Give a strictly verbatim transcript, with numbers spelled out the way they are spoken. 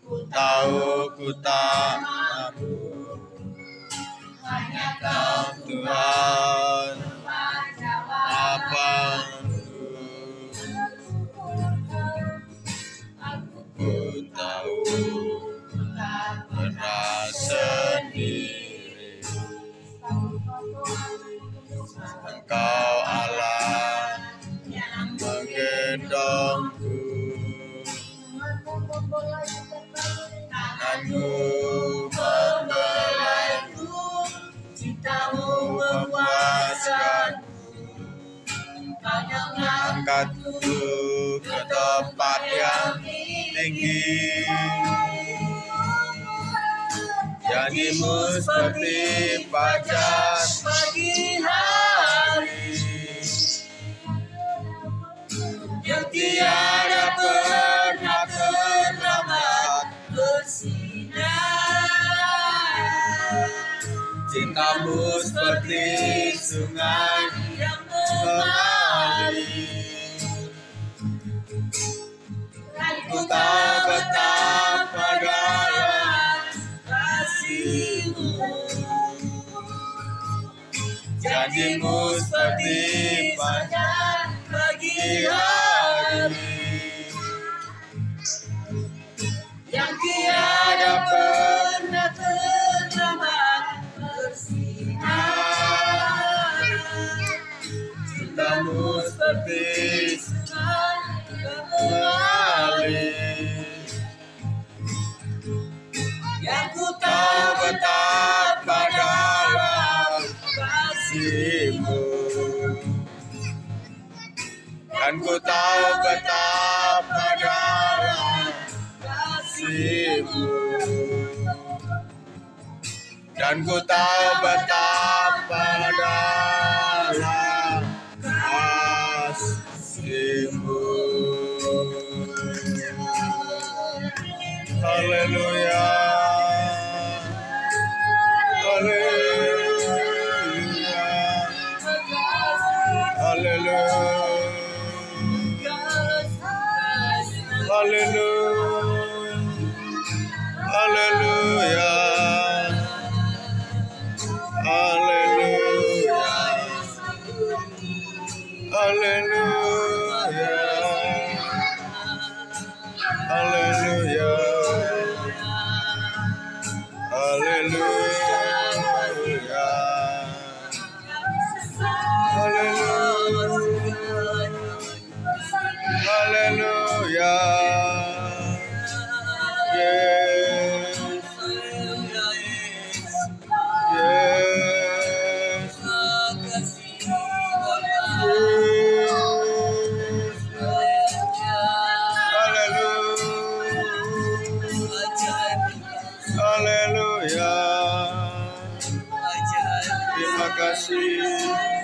tahu ku tak mampu, hanya Kau Tuhan harapanku. Aku tahu tak pernah sendiri, Engkau Allah yang menggendongku. Tanganmu membelaiku, cintamu memuaskanku, angkatku ke tempat yang tinggi. Janjimu seperti fajar pagi hari, yang tiada pernah terlambat bersinar. Cintamu seperti sungai yang mengalir. Ku tahu betapa dalam kasih-Mu. Janji-Mu seperti fajar pagi hari, yang tiada pernah terlambat bersinar. Cinta-Mu seperti sungai yang mengalir, yang ku tahu betapa dalam kasih-Mu, dan ku tahu betapa dalam kasih-Mu, dan ku tahu betapa dalam kasih-Mu. Haleluya, haleluya, haleluya, haleluya, haleluya, haleluya, haleluya, haleluya, haleluya, haleluya, yes, yes, haleluya, terima kasih.